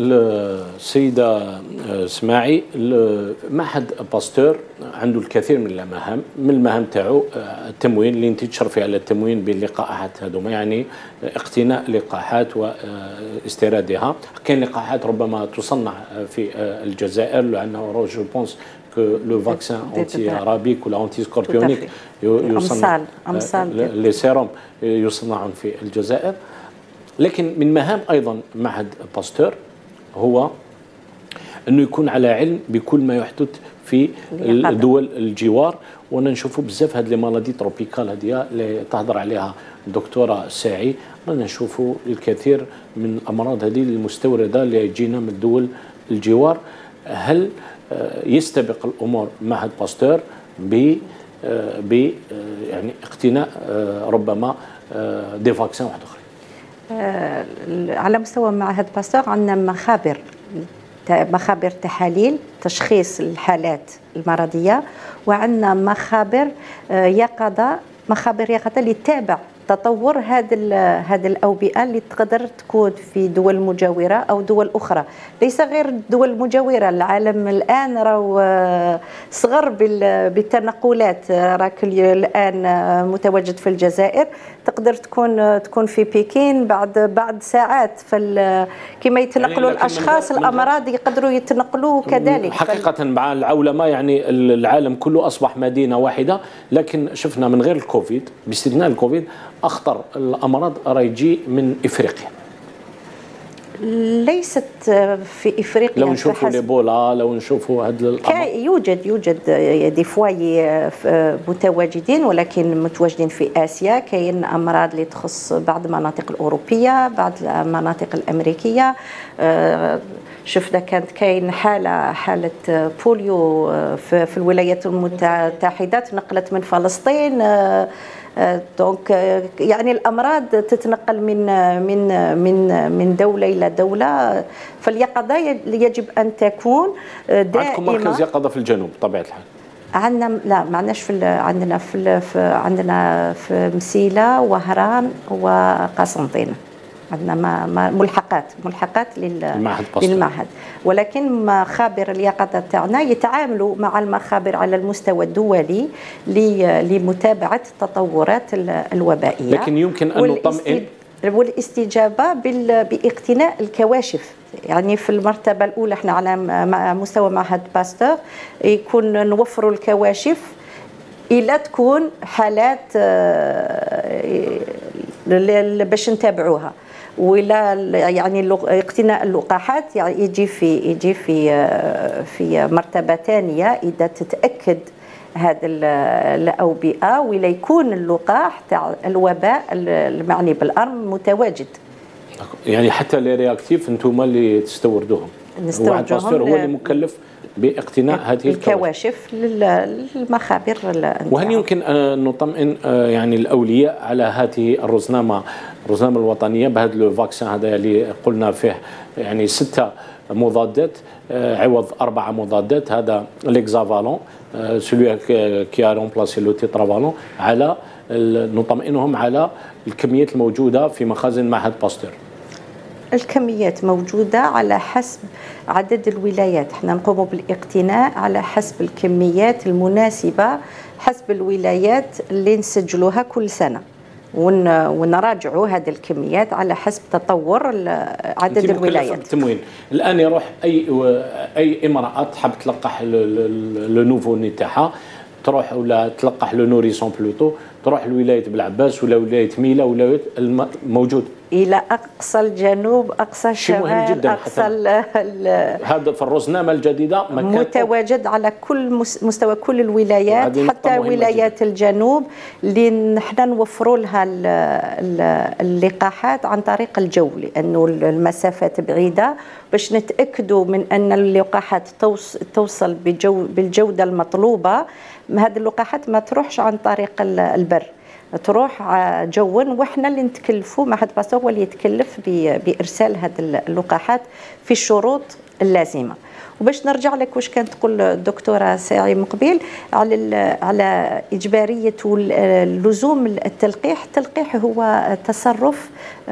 السيدة سماعي، معهد باستور عنده الكثير من المهام، من المهام تاعو التموين اللي انت تشرفي على التموين باللقاحات هذوما، يعني اقتناء لقاحات واستيرادها. كاين لقاحات ربما تصنع في الجزائر لانه جو بونس لو فاكسان انتي رابيك ولا انتي سكوربيونيك يصنع لي سيروم يصنعون في الجزائر. لكن من مهام ايضا معهد باستور هو انه يكون على علم بكل ما يحدث في دول الجوار. وانا نشوفوا بزاف هذه لي مالادي تروبيكال هذه اللي تهضر عليها الدكتوره ساعي، رانا نشوفوا الكثير من الامراض هذه المستورده اللي تجينا من دول الجوار. هل يستبق الامور معهد باستور ب يعني اقتناء ربما دي فاكسان واحد اخرين؟ على مستوى معهد باستور عندنا مخابر تحاليل تشخيص الحالات المرضيه، وعندنا مخابر يقظه اللي تتابع تطور هذه الأوبئة اللي تقدر تكون في دول مجاورة أو دول أخرى، ليس غير الدول المجاورة. العالم الآن راهو صغر بالتنقلات، راك الآن متواجد في الجزائر، تقدر تكون في بكين بعد ساعات. كما يتنقلوا يعني الأشخاص الأمراض يقدروا يتنقلوا كذلك. حقيقة مع العولمة يعني العالم كله أصبح مدينة واحدة، لكن شفنا من غير الكوفيد باستثناء الكوفيد أخطر الأمراض راه يجي من إفريقيا. ليست في إفريقيا لو نشوفوا الإيبولا، لو نشوفوا هذا الأمراض يوجد دي فواي متواجدين، ولكن متواجدين في آسيا. كاين أمراض اللي تخص بعض المناطق الأوروبية، بعض المناطق الأمريكية. شفنا كانت كاين حالة بوليو في الولايات المتحدة نقلت من فلسطين. دونك يعني الامراض تتنقل من دوله الى دوله، فاليقظه يجب ان تكون دائمه. عندكم مركز يقظه في الجنوب بطبيعه الحال؟ عندنا لا، ما عندناش عندنا في مسيله وهران وقسنطينه. عندنا ملحقات للمعهد، ولكن مخابر اليقظه تاعنا يتعاملوا مع المخابر على المستوى الدولي لمتابعه التطورات الوبائيه. لكن يمكن ان نطمئن والاستجابه باقتناء الكواشف. يعني في المرتبه الاولى احنا على مستوى معهد باستور يكون نوفروا الكواشف الى تكون حالات باش نتابعوها، ولا يعني اقتناء اللقاحات يعني يجي في مرتبه ثانيه اذا تتاكد هذا الاوبئه، ولا يكون اللقاح تاع الوباء المعني بالارم متواجد. يعني حتى لي رياكتيف انتم اللي تستوردوهم؟ معهد باستور هو اللي مكلف باقتناء هذه الكواشف للمخابر. وهل يمكن أن نطمئن يعني الأولياء على هذه الرزنامة الوطنية بهذا لو فاكسان هذا اللي قلنا فيه يعني 6 مضادات عوض 4 مضادات، هذا ليكزافالون سلوي كي ا رومبلاسي لو تيترافالون، على نطمئنهم على الكميات الموجودة في مخازن معهد باستور؟ الكميات موجودة على حسب عدد الولايات، احنا نقوم بالاقتناء على حسب الكميات المناسبة حسب الولايات اللي نسجلوها كل سنة، ونراجعوا هذه الكميات على حسب تطور عدد الولايات. التموين الآن يروح أي امرأة تحب تلقح لو نوفو ني تاعها، تروح ولا تلقح لو نوريسون بلوتو، تروح لولاية بلعباس ولا ولاية ميلا ولا موجود الى اقصى الجنوب، اقصى الشمال، اقصى هذا في الرزنامه الجديده متواجد على كل مستوى كل الولايات، حتى ولايات الجنوب اللي نحن نوفروا لها اللقاحات عن طريق الجو، لانه المسافات بعيده، باش نتاكدوا من ان اللقاحات توصل بالجوده المطلوبه. هذه اللقاحات ما تروحش عن طريق البر، تروح جوا، واحنا اللي نتكلفوا، معهد باستور هو اللي يتكلف بارسال هذه اللقاحات في الشروط اللازمه. وباش نرجع لك واش كانت تقول الدكتوره ساعي مقبل على اجباريه لزوم التلقيح. التلقيح هو تصرف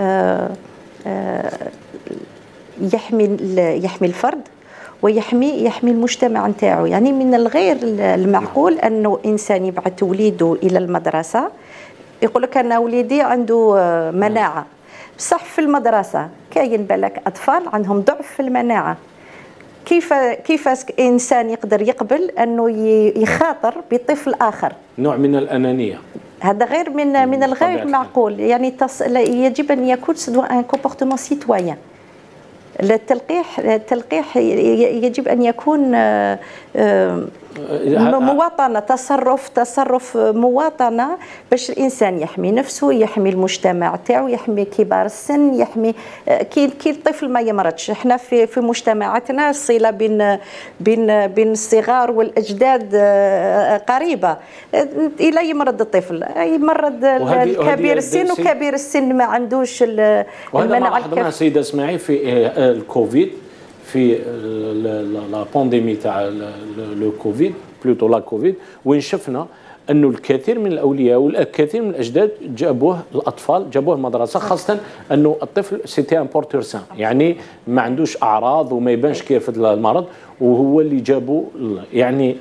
يحمي الفرد ويحمي المجتمع نتاعو. يعني من الغير المعقول انه انسان يبعث وليده الى المدرسه يقول لك انا وليدي عنده مناعه، بصح في المدرسه كاين بالك اطفال عندهم ضعف في المناعه. كيف انسان يقدر يقبل انه يخاطر بطفل اخر؟ نوع من الانانيه، هذا غير من الغير معقول. يعني يجب ان يكون ان كومبورتمون سيتويان. التلقيح يجب ان يكون مواطنه، تصرف مواطنه باش الانسان يحمي نفسه، يحمي المجتمع تاعو، يحمي كبار السن، يحمي كي الطفل ما يمرضش. احنا في مجتمعاتنا الصله بين الصغار والاجداد قريبه. الى يمرض الطفل يمرض الكبير السن، وكبير السن ما عندوش المناعه. وهذا ما لاحظناه سيده اسماعيل في الكوفيد، في لا بانديمي تاع لو كوفيد بلوتو لا كوفيد، وين شفنا انه الكثير من الاولياء والكثير من الاجداد جابوه الاطفال جابوه المدرسه، خاصه انه الطفل سيتي ان بورتور سان، يعني ما عندوش اعراض وما يبانش كيف المرض، وهو اللي جابوه يعني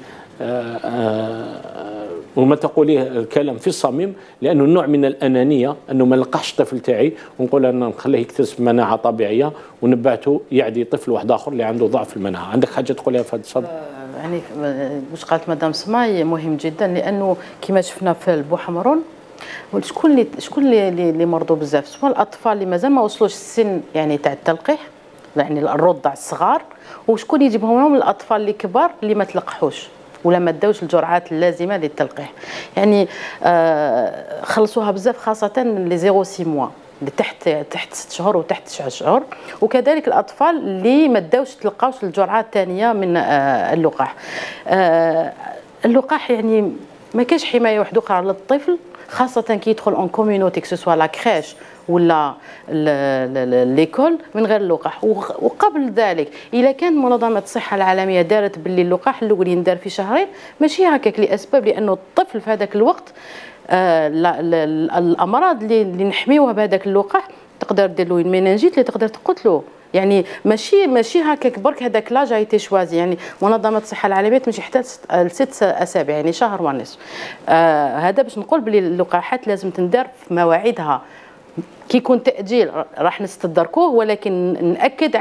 وما تقوليه الكلام في الصميم، لانه نوع من الانانيه انه ما نلقاش الطفل تاعي ونقول انا نخليه يكتسب مناعه طبيعيه ونبعته يعدي طفل واحد اخر اللي عنده ضعف المناعه. عندك حاجه تقولها في هذا الصدد؟ يعني واش قالت مدام سماي مهم جدا، لانه كما شفنا في البوحمرون شكون اللي مرضوا بزاف، سواء الاطفال اللي مازال ما وصلوش السن يعني تاع التلقيح، يعني الرضع الصغار، وشكون يجيبهم لهم الاطفال اللي كبار اللي ما تلقحوش ولا ما داوش الجرعات اللازمه للتلقيح. يعني خلصوها بزاف، خاصه لي 0 موا اللي تحت 6 شهور وتحت 9 شهور، وكذلك الاطفال اللي ما داوش تلقاوش الجرعه الثانيه من اللقاح. اللقاح يعني ما كاينش حمايه وحده اخرى للطفل، خاصه كي يدخل اون كوميونيتي سواء لا كريش ولا ليكول من غير اللقاح. وقبل ذلك اذا كان منظمه الصحه العالميه دارت باللي اللقاح الاول يندار في شهرين، ماشي هكاك لاسباب، لانه الطفل في هذاك الوقت الامراض اللي نحميوها بهذاك اللقاح تقدر دير له المينانجيت اللي تقدر تقتلو. يعني ماشي هكاك برك هذاك لا جايتي شوازي. يعني منظمه الصحه العالميه تمشي حتى 6 اسابيع، يعني شهر ونصف. هذا باش نقول بلي اللقاحات لازم تندار في مواعيدها. كي يكون تاجيل راح نستدركوه، ولكن ناكد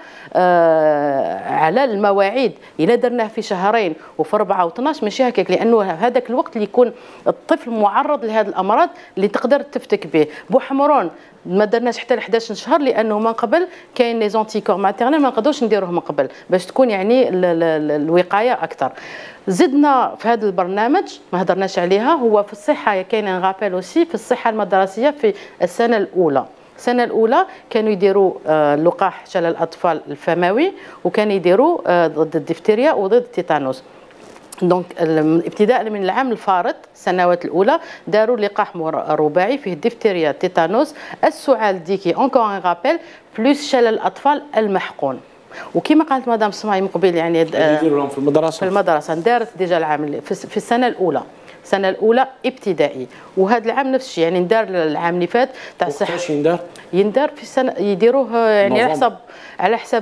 على المواعيد. الا درناه في شهرين وفي 4 و12 ماشي هكاك، لانه هذاك الوقت اللي يكون الطفل معرض لهذه الامراض اللي تقدر تفتك به. بوحمرون ما درناش حتى ل 11 شهر، لانه من قبل كاين لي زونتيكور ماتيرنال ما نقدروش نديروه من قبل باش تكون يعني الوقايه اكثر. زدنا في هذا البرنامج ما هضرناش عليها، هو في الصحه كاين ان رابيل اوسي في الصحه المدرسيه. في السنه الاولى كانوا يديروا لقاح شلل الاطفال الفموي، وكانوا يديروا ضد الدفتيريا وضد التيتانوس. دونك ابتداء من العام الفارط السنوات الاولى داروا لقاح رباعي فيه الدفتيريا، التيتانوس، السعال ديكي اونكور ان رابيل بلوس شلل الاطفال المحقون. وكما قالت مدام سماي من قبل يعني يديروا لهم في المدرسه دارت ديجا العام في السنه الاولى ابتدائي، وهذا العام نفس الشيء يعني ندار العام اللي فات تاع الصحه. كيفاش يندار في السنه يديروه يعني على حسب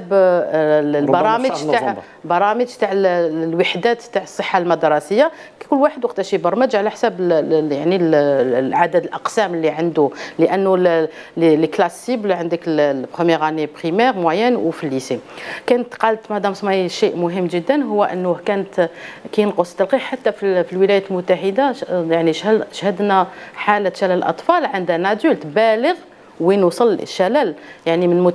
البرامج تاع الوحدات تاع الصحه المدرسيه. كل واحد وقتاش يبرمج على حسب يعني العدد الاقسام اللي عنده، لانه لي كلاسيبل عندك البروميير اني بريمير موين وفي الليسي. كانت قالت مدام سماي شيء مهم جدا، هو انه كانت كي ينقص التلقيح حتى في الولايات المتحده. يعني شهدنا حاله شلل الاطفال عند نادولت بالغ وين وصل الشلل، يعني من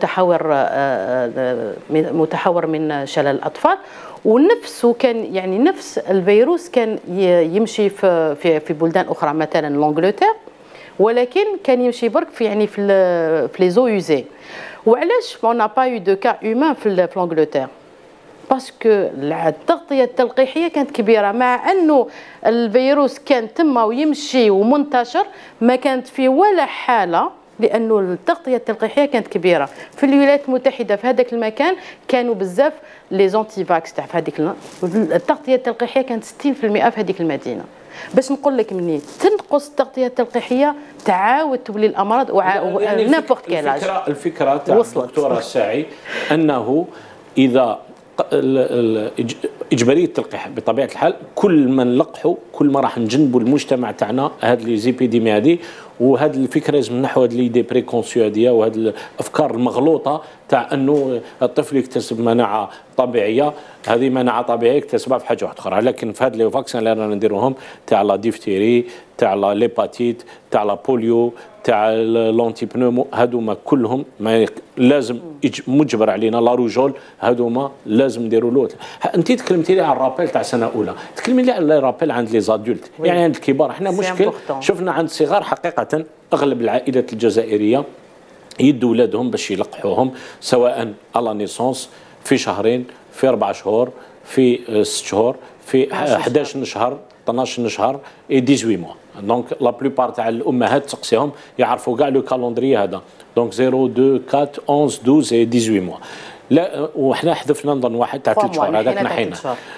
متحور من شلل الاطفال. ونفسه كان يعني نفس الفيروس كان يمشي في بلدان اخرى مثلا لانجلتير، ولكن كان يمشي برك في يعني في لي زو يوزي. وعلاش ما نا با يو دو كا هيومان في لانجلتير؟ باسكو التغطيه التلقيحيه كانت كبيره، مع انه الفيروس كان تما ويمشي ومنتشر، ما كانت فيه ولا حاله، لانه التغطيه التلقيحيه كانت كبيره. في الولايات المتحده في هذاك المكان كانوا بزاف لي زونتي فاكس تاع في هذيك التغطيه التلقيحيه كانت 60% في هذيك المدينه. باش نقول لك مني تنقص التغطيه التلقيحيه تعاود تولي الامراض يعني نابورت كيلاج. الفكره تاع الدكتوره الساعي انه اذا اجباريه التلقيح بطبيعه الحال، كل ما نلقحوا كل ما راح نجنبوا المجتمع تاعنا هذه لي زيبيديمي هذه، وهذه الفكره لازم نحو هذه لي دي بريكونسيو هذه وهذه الافكار المغلوطه تاع انه الطفل يكتسب مناعه طبيعيه. هذه مناعه طبيعيه يكتسبها في حاجه واحده اخرى، لكن في هذه لي فاكسين اللي رانا نديروهم تاع لا ديفتيري تاع ليباتيت تاع لا بوليو تاع لونتي بنومو، هذوما كلهم ما لازم مجبر علينا. لا روجول هذوما لازم نديروا له. انت تكلمتي لي على الرابيل تاع سنه اولى، تكلمي لي على الرابيل عند لي زادولت، يعني عند الكبار. احنا مشكل شفنا عند الصغار حقيقه. اغلب العائلات الجزائريه يدوا ولادهم باش يلقحوهم، سواء على نيسونس في شهرين، في 4 شهور، في 6 شهور، في 11 شهر، 12 شهر اي 18 موا. دونك لا بلوبار تاع الامهات تسقسيهم يعرفوا كاع لو كالوندري هذا. دونك 0 2 4 11 12 اي 18 موا. لا وحنا حذفنا نظن واحد تاع 3 شهور هذاك نحينا.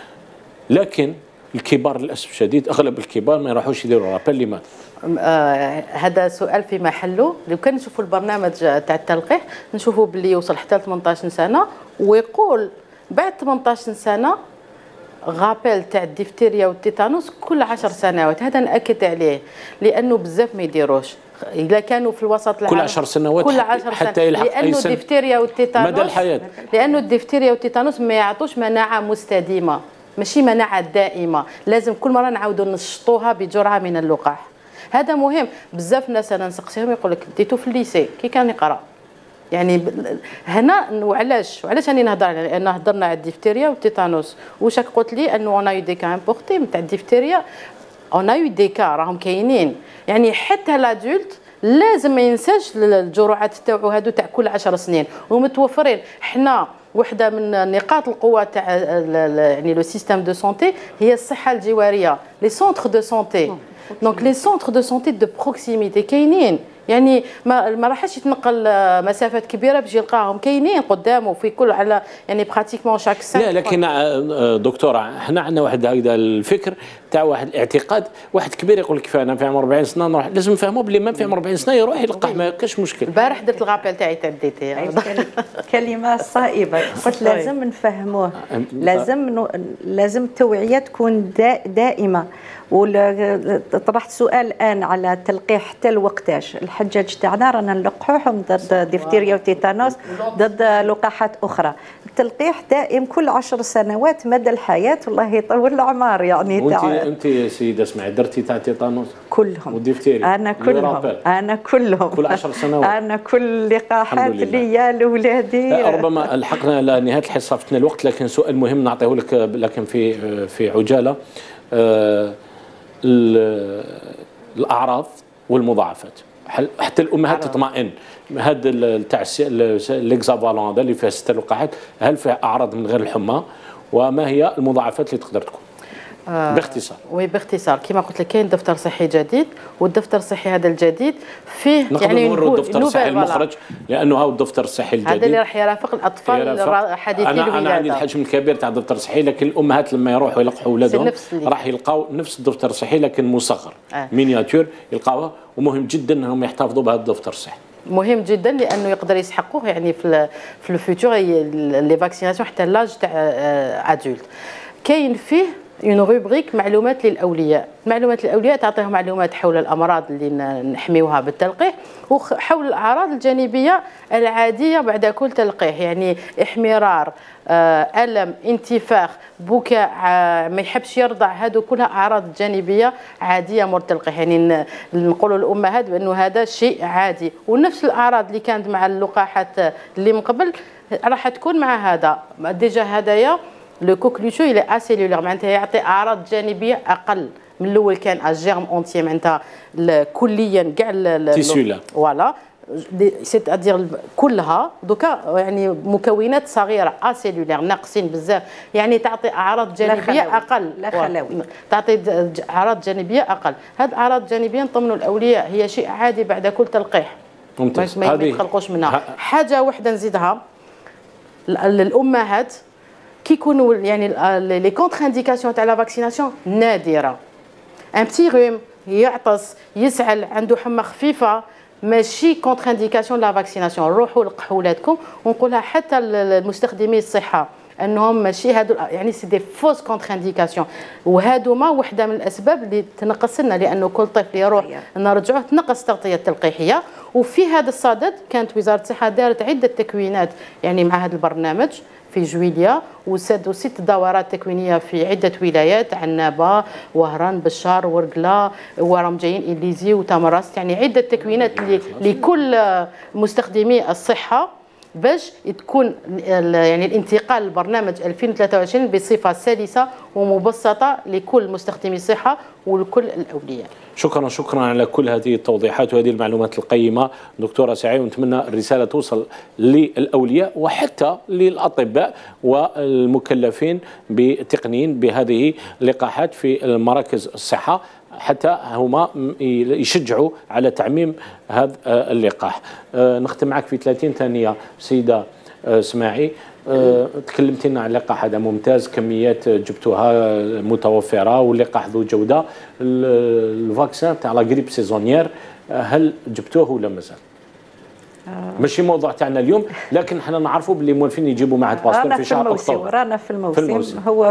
لكن الكبار للاسف الشديد اغلب الكبار ما يروحوش يديروا رابيل. لماذا؟ هذا سؤال في محله. لو كان نشوفوا البرنامج تاع التلقيح نشوفوا باللي يوصل حتى ل 18 سنه، ويقول بعد 18 سنه غابيل تاع الديفتيريا والتيتانوس كل 10 سنوات. هذا ناكد عليه لانه بزاف ما يديروش. اذا كانوا في الوسط العام كل 10 سنوات كل 10 حتى يلحق لانه الديفتيريا والتيتانوس مدى الحياه، لانه الديفتيريا والتيتانوس ما يعطوش مناعه مستديمه، ماشي مناعه دائمه. لازم كل مره نعاودوا نشطوها بجرعه من اللقاح. هذا مهم. بزاف ناس انا نسقسيهم يقول لك ديتو في الليسي كي كان يقرا. يعني هنا وعلاش راني نهضر على لان هضرنا على الديفتيريا والتيتانوس. واش قلت لي انه انا يو دي كا امبورتي نتاع الديفتيريا، انا يو دي كا راهم كاينين. يعني حتى لادولت لازم ما ينساش الجرعات تاعو هادو تاع كل 10 سنين ومتوفرين. حنا وحده من نقاط القوه تاع يعني لو سيستيم دو سونتي هي الصحه الجواريه، لي سونتر دو سونتي. دونك لي سونتر دو سونتي دو بروكسيميتي كاينين، يعني ما راحش يتنقل مسافات كبيره باش يلقاهم. كاينين قدامه في كل على يعني براتيكمون شاك سان. لا لكن دكتوره احنا عندنا واحد هكذا الفكر تاع واحد الاعتقاد. واحد كبير يقول لك انا في عمر 40 سنه نروح، لازم نفهموا بلي ما في عمر 40 سنه يروح يلقح، ما كاش مشكل. البارح درت الغابيل تاعي تاع ديتي كلمه صائبه. قلت لازم نفهموه، لازم التوعيه تكون دائمه. وطرحت سؤال الان على تلقيح حتى الوقتاش. الحجاج تاعنا رانا نلقحوهم ضد ديفتيريا وتيتانوس، ضد لقاحات اخرى. التلقيح دائم كل 10 سنوات مدى الحياه، والله يطول العمر. يعني انت سيده اسمعي درتي تاع تيتانوس كلهم وديفتيريا؟ انا كلهم كل 10 سنوات انا كل لقاحات ليا لاولادي. ربما لحقنا لنهايه الحصه فتنا الوقت، لكن سؤال مهم نعطيه لك لكن في عجاله. الأعراض والمضاعفات حتى الأمهات تطمئن. هذا تاع ليكزافالون هذا اللي فيه 6 لقاحات، هل فيه أعراض من غير الحمى؟ وما هي المضاعفات اللي تقدر تكون؟ باختصار. وي باختصار كما قلت لك كاين دفتر صحي جديد، والدفتر الصحي هذا الجديد فيه يعني نقولوا الدفتر الصحي المخرج، لانه هو الدفتر الصحي الجديد هذا اللي راح يرافق الاطفال حديثي الولاده. انا عندي الحجم الكبير تاع الدفتر الصحي، لكن الامهات لما يروحوا يلقحوا اولادهم راح يلقاو نفس الدفتر الصحي لكن مصغر مينياتور يلقاوه. ومهم جدا انهم يحتفظوا بهذا الدفتر الصحي. مهم جدا لانه يقدر يسحقوه يعني في الفيتور لي فاكسيناسيون حتى لاج تاع ادولت. كاين فيه اون روبريك معلومات للاولياء. معلومات الاولياء تعطيهم معلومات حول الامراض اللي نحميوها بالتلقيح وحول الاعراض الجانبيه العاديه بعد كل تلقيح، يعني احمرار، الم، انتفاخ، بكاء، ما يحبش يرضع، هذو كلها اعراض جانبيه عاديه مور التلقيح. يعني نقولوا للامهات بانه هذا شيء عادي، ونفس الاعراض اللي كانت مع اللقاحات اللي من قبل راح تكون مع هذا. ديجا هدايا لو كوكلوشو الى اسيلولار معناتها يعطي اعراض جانبيه اقل من الاول. كان اجيرم اونتي معناتها كليا كاع تيسولا فوالا سيت ادير كلها دوكا يعني مكونات صغيره اسيلولار ناقصين بزاف، يعني تعطي اعراض جانبيه اقل. لا خلوي تعطي اعراض جانبيه اقل. هذه الاعراض الجانبيه نطمنوا الاولياء هي شيء عادي بعد كل تلقيح، ممتاز. ما يتقلقوش منها. حاجه واحده نزيدها للامهات كي يكونوا يعني لي كونتر انديكاسيون تاع لا فاكسيناسيون نادره. ان بتي روم يعطس يسعل عنده حمى خفيفه ماشي كونتر انديكاسيون لا فاكسيناسيون. روحوا لقحوا ولادكم، ونقولها حتى المستخدمي الصحه انهم ماشي هادو يعني سي دي فوس كونتر انديكاسيون. وهادوما وحده من الاسباب اللي تنقص لنا، لانه كل طفل يروح نرجعوه تنقص التغطيه التلقيحيه. وفي هذا الصدد كانت وزاره الصحه دارت عده تكوينات يعني مع هذا البرنامج في جويليا، وسدوا 6 دورات تكوينيه في عده ولايات: عنابه، وهران، بشار، ورقله، وراهم جايين إليزي وتمراست، يعني عده تكوينات لكل مستخدمي الصحه باش تكون يعني الانتقال لبرنامج 2023 بصفه سلسه ومبسطه لكل مستخدمي الصحه ولكل الاولياء. شكرا على كل هذه التوضيحات وهذه المعلومات القيمة دكتورة سعيد، ونتمنى الرسالة توصل للأولياء وحتى للأطباء والمكلفين بالتقنيين بهذه اللقاحات في مراكز الصحة حتى هما يشجعوا على تعميم هذا اللقاح. نختم معك في 30 ثانية سيدة سماعي. تكلمتي لنا عن اللقاح هذا ممتاز، كميات جبتوها متوفره واللقاح ذو جوده. الفاكسان تاع لا غريب سيزونيير هل جبتوه ولا مازال؟ ماشي موضوع تاعنا اليوم، لكن حنا نعرفوا باللي موالفين يجيبوا معهد باستور في شهر اكتوبر. رانا في الموسم. هو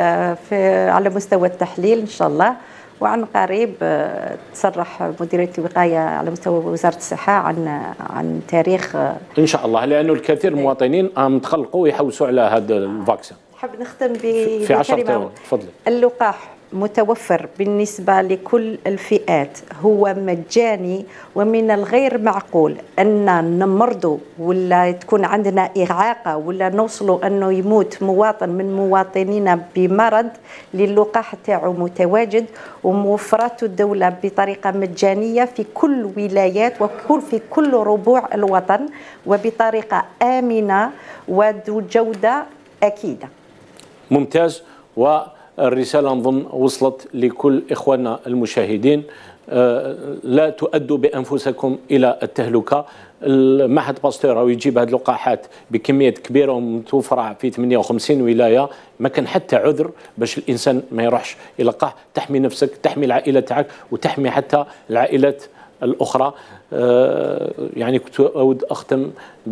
في على مستوى التحليل ان شاء الله، وعن قريب تصرح مديريه الوقايه على مستوى وزاره الصحه عن تاريخ ان شاء الله، لانه الكثير من المواطنين متخلقوا يحوسوا على هذا الفاكسين. نحب نختم في 10 ثواني تفضلي. اللقاح متوفر بالنسبة لكل الفئات، هو مجاني، ومن الغير معقول أن نمرضوا ولا تكون عندنا إعاقة ولا نوصلوا أنه يموت مواطن من مواطنينا بمرض للقاح تاعو متواجد وموفرات الدولة بطريقة مجانية في كل ولايات وفي كل ربوع الوطن وبطريقة آمنة وذو جودة أكيدة. ممتاز، والرسالة نظن وصلت لكل إخواننا المشاهدين. لا تؤدوا بأنفسكم إلى التهلكة. المعهد باستور يجيب هذه اللقاحات بكميات كبيرة ومتوفرة في 58 ولاية، ما كان حتى عذر باش الإنسان ما يروحش يلقاح. تحمي نفسك، تحمي العائلة تاعك، وتحمي حتى العائلات الأخرى. يعني كنت أود أختم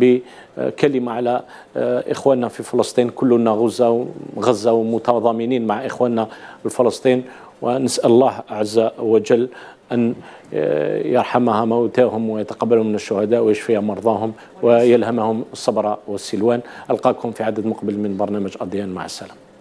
بكلمة على إخواننا في فلسطين. كلنا غزة ومتضامنين مع إخواننا الفلسطين، ونسأل الله عز وجل أن يرحمها موتاهم ويتقبلهم من الشهداء ويشفي مرضاهم ويلهمهم الصبر والسلوان. ألقاكم في عدد مقبل من برنامج أضيان، مع السلامة.